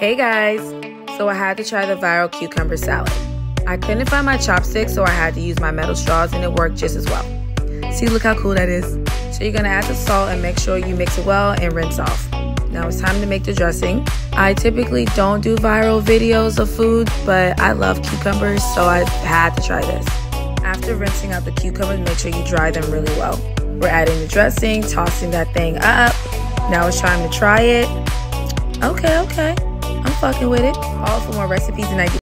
Hey guys, so I had to try the viral cucumber salad. I couldn't find my chopsticks, so I had to use my metal straws, and it worked just as well. See, look how cool that is. So you're gonna add the salt and make sure you mix it well and rinse off. Now it's time to make the dressing. I typically don't do viral videos of food, but I love cucumbers, so I had to try this. After rinsing out the cucumbers, make sure you dry them really well. We're adding the dressing, tossing that thing up. Now it's time to try it. Okay. I'm fucking with it. All for more recipes and ideas.